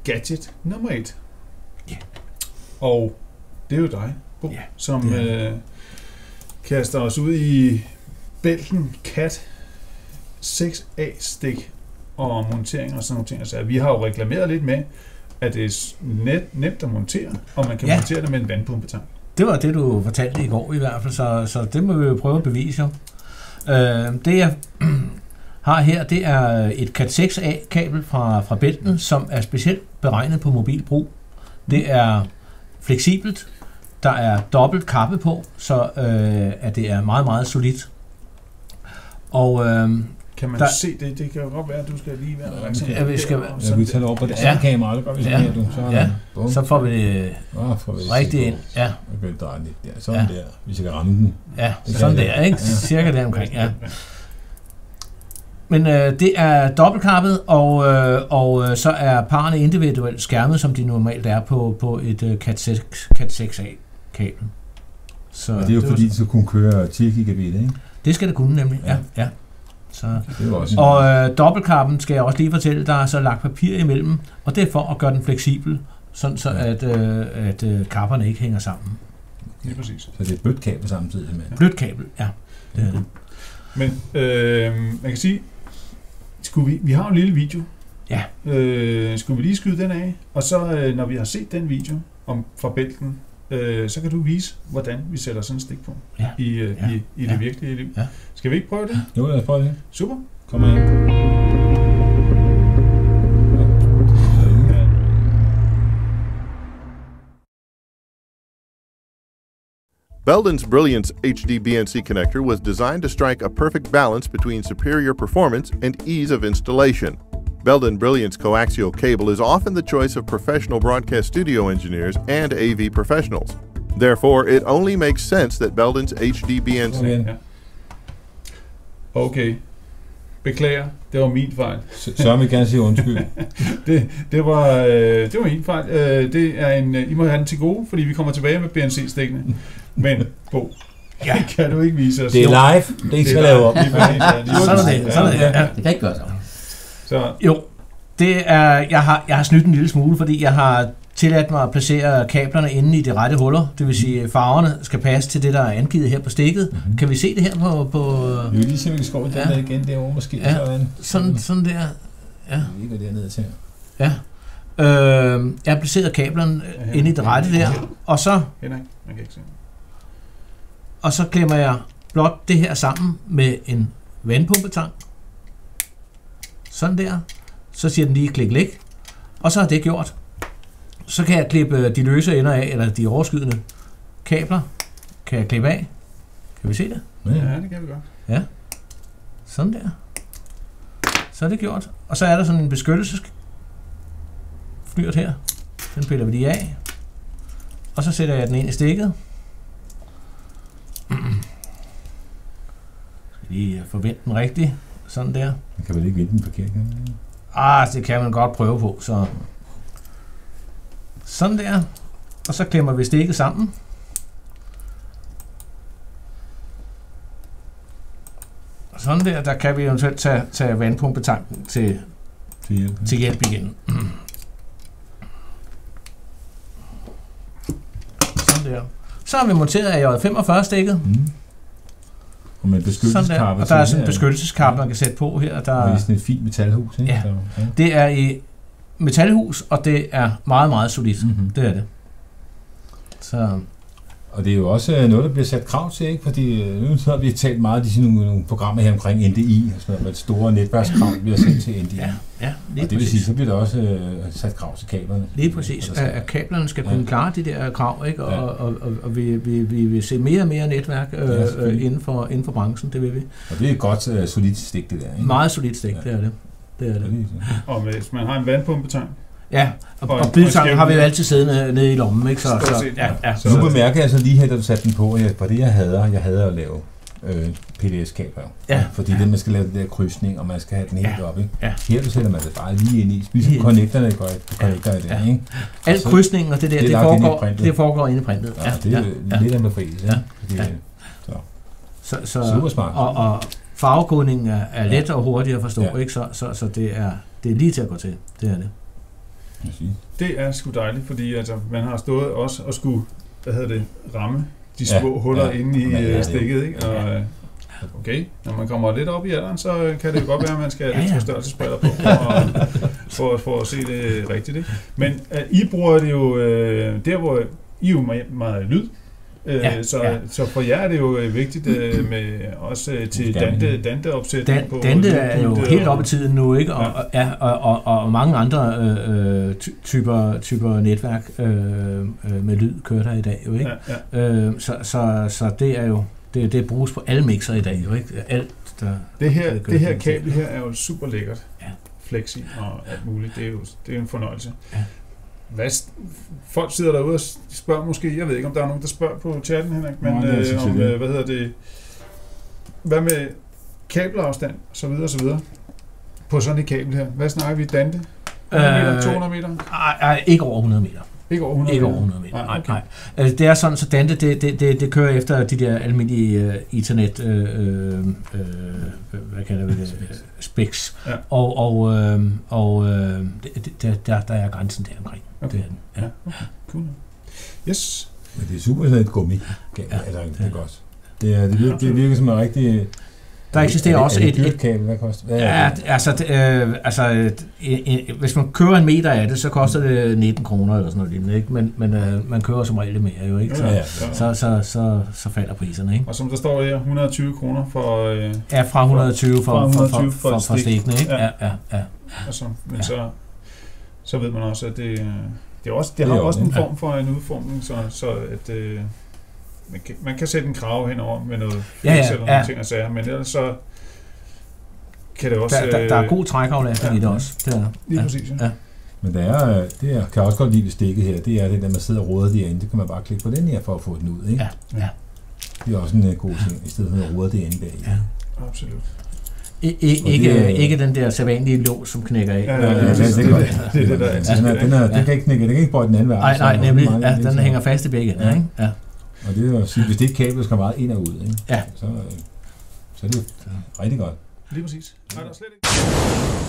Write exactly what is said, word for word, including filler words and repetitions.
gadget nummer et. Ja. Og det er jo dig, Bo, ja, som øh, kaster os ud i Belten Cat seks A-stik og montering og sådan nogle ting. Altså, vi har jo reklameret lidt med, at det er net, nemt at montere, og man kan ja. montere det med en vandpumpetank. Det var det, du fortalte i går i hvert fald, så, så det må vi jo prøve at bevise. Øh, det jeg har her, det er et Cat seks A-kabel fra, fra Belten, som er specielt beregnet på mobilbrug. Det er fleksibelt, der er dobbelt kappe på, så øh, at det er meget, meget solidt. Og øh, kan man der, se det? Det kan jo godt være, at du skal lige være der. Ja, vi skal ja, vi tager det over på det ja. kamera, det gør vi sådan ja. her, du. Så, ja. så får vi det oh, får vi rigtig ind. Ja. Jeg kan dreje lidt der. Sådan ja. der. Vi skal ramme den. Ja, sådan der, ikke? Ja. Cirka der omkring, ja. Men øh, det er dobbeltkappet, og, øh, og øh, så er parerne individuelt skærmet, som de normalt er på, på et øh, Cat seks A-kabel. Så og det er jo det fordi, det skal kunne køre ti gigabit, ikke? Det skal det kunne nemlig, ja. ja. Så. Okay, og øh, dobbeltkappen skal jeg også lige fortælle, der er så lagt papir imellem, og det er for at gøre den fleksibel, sådan så ja. at, øh, at øh, kapperne ikke hænger sammen. Ja, præcis. Så det er blødt kabel samtidig med? Ja. Blødt kabel, ja. Det er det. Men øh, man kan sige, skulle vi, vi har en lille video. Ja. Øh, skulle vi lige skyde den af, og så øh, når vi har set den video om fra Belten, øh, så kan du vise, hvordan vi sætter sådan en stik på ja. i, øh, ja. i, i det ja. virkelige liv. Ja. Skal vi ikke prøve det? Jo, lad os prøve det. Super. Kom med. Belden's Brilliance H D B N C connector was designed to strike a perfect balance between superior performance and ease of installation. Belden Brilliance coaxial cable is often the choice of professional broadcast studio engineers and A V professionals. Therefore, it only makes sense that Belden's H D B N C... Okay. Okay. Beklager, det var min fejl. Så vil jeg gerne sige undskyld. det, det, var, øh, det var min fejl. Øh, det er en, I må have den til gode, fordi vi kommer tilbage med B N C-stikkene. Men, Bo, ja. kan du ikke vise os? Det er live, det er ikke skal lave op. Sådan er det. Sådan er det. Ja. Det kan ikke gøre så. så. Jo, det er, jeg, har, jeg har snydt en lille smule, fordi jeg har tilladt mig at placere kablerne inde i de rette huller. Det vil sige, at farverne skal passe til det, der er angivet her på stikket. Mm-hmm. Kan vi se det her på... på vi vil lige se, om vi kan skåre ja. den der igen derovre måske. Ja. Sådan, sådan, sådan der. Ja. Vi går dernede til. Ja. Øh, jeg har placeret kablerne ja, inde i det rette der, og så... Henrik, man kan ikke se. Og så klemmer jeg blot det her sammen med en vandpumpetank. Sådan der. Så siger den lige klik-klik. Og så er det gjort. Så kan jeg klippe de løse ender af, eller de overskydende kabler. Kan jeg klippe af. Kan vi se det? Ja, det kan vi godt. Ja. Sådan der. Så er det gjort. Og så er der sådan en beskyttelsesflyrt her. Den piller vi lige af. Og så sætter jeg den ind i stikket. Skal lige forvente den rigtigt. Sådan der. Man kan vel ikke vente den forkert, kan man? Ah, det kan man godt prøve på. Så sådan der. Og så klemmer vi stikket sammen. Sådan der, der kan vi eventuelt tage, tage vandpumpetanken til, til, hjælp. til hjælp igen. Sådan der. Så har vi monteret af J femogfyrre stikket. Mm. Og med beskyttelseskappe. Og der er sådan en beskyttelseskappe, man kan sætte på her. Der og det er sådan et fint metalhus, ikke? Ja. ja. Det er i metalhus, og det er meget, meget solidt. Mm-hmm. Det er det. Så... Og det er jo også noget, der bliver sat krav til, ikke? Fordi nu har vi talt meget af de nogle, nogle programmer her omkring N D I, og sådan noget, med et store netværkskrav, vi har sendt til N D I. Ja, ja, og det vil sige, så bliver der også uh, sat krav til kablerne. Lige præcis. At, at kablerne skal kunne ja. klare de der krav, ikke? Og, ja. og, og, og, og vi, vi, vi vil se mere og mere netværk øh, ja, øh, inden, for, inden for branchen, det vil vi. Og det er et godt uh, solidt stik, det der, ikke? Meget solidt stik, ja. det er det. Det er det. Og hvis man har en vandpumpetank, ja, og, og bidtangen har vi jo altid siddende nede i lommen, ikke? Så, så, ja, ja. så nu bemærker jeg så lige her, da du satte den på, at på det jeg hader, jeg hader at lave øh, P D S-kabler. Ja. Fordi ja. det, man skal lave det der krydsning, og man skal have den helt ja. op, ikke? Ja. Her du sætter man det bare lige ind i, spiser connectorerne, går connector i det, ja. ikke? Al krydsningen og det der, det, det, foregår, det foregår inde i printet. Ja, det er ja. lidt af en befrielse, ja. ja. Så. Så, så, super smart. Og, og farvekodningen er, er let ja. og hurtigt at forstå, ja. ikke? Så, så, så det, er, det er lige til at gå til, det er det. Det er sgu dejligt, fordi altså, man har stået også og skulle, hvad hedder det, ramme de små ja, huller ja, inde i ja, stikket, ikke? Og, okay, når man kommer lidt op i alderen, så kan det jo godt være, at man skal have lidt forstørrelsesbriller på, for at, for, for at se det rigtigt, ikke? Men uh, I bruger det jo, uh, der hvor I jo meget, meget lyd, uh, ja, så, ja. så for jer er det jo vigtigt uh, med også uh, til Dante, Dante-opsætning. Dan, Dante er jo helt oppe i tiden nu, ikke? Og, ja. Ja, og, og, og mange andre øh, typer, typer netværk øh, med lyd kører der i dag, jo, ikke? Ja, ja. Øh, så, så, så det er jo Det, det bruges på alle mixer i dag, jo ikke? Alt, der... Det her, det, det her kabel her er jo super lækkert. Ja. Flexi og alt muligt. Det er jo det er en fornøjelse. Ja. Hvad, folk sidder derude og spørger måske, jeg ved ikke, om der er nogen, der spørger på chatten, Henrik, men Nå, øh, om, øh, hvad hedder det, hvad med kabelafstand, så videre, så videre, på sådan et kabel her. Hvad snakker vi? Dante? hundrede meter, to hundrede meter? Nej, ikke over hundrede meter. Ikke over hundrede Ikke meter? over hundrede meter, nej, okay. nej. Altså, det er sådan, så Dante, det, det, det, det kører efter de der almindelige uh, Ethernet, øh, øh, hvad kalder vi det, specs. Ja. Og, og, øh, og øh, det, der, der er grænsen der omkring. Okay. Det er den. Ja. Okay, cool. Yes. Men det er super sådan et gummi. Ja, altså, det er godt. Det, er, det, virker, det virker som en rigtig... Der eksisterer er det, også er det et... et kabel, hvad koster hvad ja, det? altså, øh, altså et, et, hvis man kører en meter af det, så koster det nitten kroner eller sådan noget lignende, ikke? Men, men øh, man kører som regel mere, jo, ikke? Så, ja, ja, ja. Så, så, så, så falder priserne, ikke? Og som der står her, et hundrede og tyve kroner for... Øh, ja, fra et hundrede og tyve for, for, for, for, for, for stikkene, ikke? Ja, ja, ja. Altså, men ja. så, så ved man også, at det, det, er også, det har det også en form for en udformning, så, så at... Øh, Man kan, man kan sætte en krav henover med noget ja, ja, eller ja. ting og sager, men ellers så kan det også... Der, der, der er god trækaflastning ja, i det også. Det er, lige ja, præcis, ja. ja. Men der er, det er, kan jeg også godt lide ved stikket her, det er det, der man sidder og råder derinde, det kan man bare klikke på den her for at få den ud, ikke? Ja, ja. Det er også en god ting, i stedet for at råde derinde bag. Ja, absolut. I, I, ikke, er, ikke den der sædvanlige lås, som knækker af. Ja, ja, ja, ja, det, det, det, det, det, det, det, det, den, er, den, er, den kan ikke knække, den kan ikke bøje den anden vej. Nej, nej, nemlig. Ja, den så. hænger fast i begge. Ja. Ikke? Ja. Og det er at sige, hvis det kabel skal meget ind og ud, ikke? Ja. Så, så er det rigtig godt. Lige præcis. Nej, der er slet ikke.